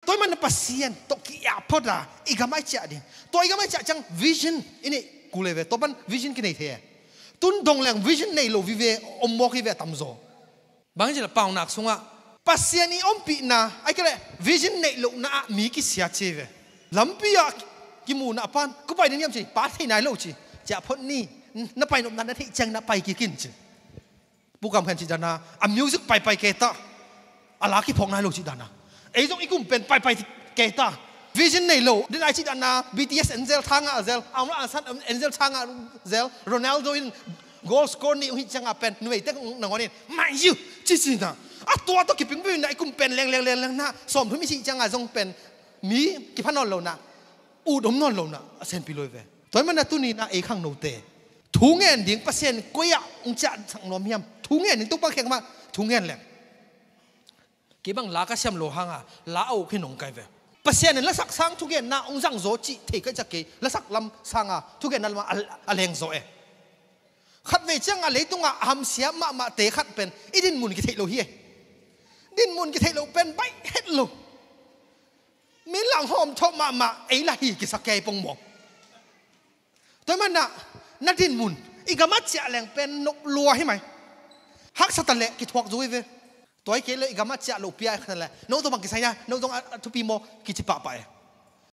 ตัวมันปัสเซียนตกยาพอดาอีกไม่เจาะดิตัวอีกไม่เจาะจังวิชั่นอินี่กูเลยเว้ตัวมันวิชั่นกินไหนเถอะตุนดงแรงวิชั่นในโลวิเวอมบอกให้เวตั้มโซบางทีเราเป่าหนักสงะปัสเซียนนี่อมปีน่ะไอ้ก็เลยวิชั่นในโลน่ะมีกิเสียเชเวลำปีอะกิมูน่ะปันกูไปเนี่ยสิป้าที่ไหนโลจีจะพ้นนี่น่ะไปนบนั้นน่ะที่จังน่ะไปกินจีบุกกำแพงจีดานาอ่ะมิวสิกไปเกต้าอะไรที่พงนายโลจีดานาไอ้ตรงอีกุมเป็นไปเกต้าวิชั่นในโลเดินไอจีดานา BTS เอ็นเซลทางอ่ะเซลเอาละอันสันเอ็นเซลทางอ่ะเซลโรนัลโดอินโกลสกอร์นี่อุ้ยจังอ่ะเป็นหน่วยแต่หนังวันนี้ไม่อยู่จริงๆนะอ่ะตัวต้องกิบเป็นไปอยู่ในกุมเป็นแรงนะสมทุนไม่ใช่จังอ่ะทรงเป็นมีกี่พันนอนโลนะอูดมนอนโลนะเซนปิโลเวตอนมันน่ะตุนี่นะเอข้างโนเตทุงเงินดิ่งเปอร์เซ็นต์กุยอ่ะอุ้งจัดสังนอมยามทุงเงินดิ่งตุ๊กปังแข็งมาทุงเงินแหละกี่บังลากระเซียมโลหังอ่ะลาเอาขึ้นหงไกเวเปอร์เซ็นต์ละสักสังทุกเงินน่ะองจังโจจิเทก็จะเกยละสักลำสังอ่ะทุกเงินนั่นมาอะไรงโจเอขัดเวจังอะไรตรงอ่ะหำเสียมาเตะขัดเป็นอีดินมุนกิเทโลเฮียดินมุนกิเทโลเป็นใบเฮ็ดโลมีหลังหอมชอบมาไอ้ละฮีกิสกายปงหมอกตัวมันน่ะนัดดินมุนอีกามัดเสียแหลงเป็นนกลัวใช่ไหมฮักสตันเละกิทวกจุ้ยเวตัวไอ้เกลเลยอีกามัดเสียลูกเปียขนาดแหละน้องตัวบังกิสัยนะน้องตัวทุปีโมกิจิปะไป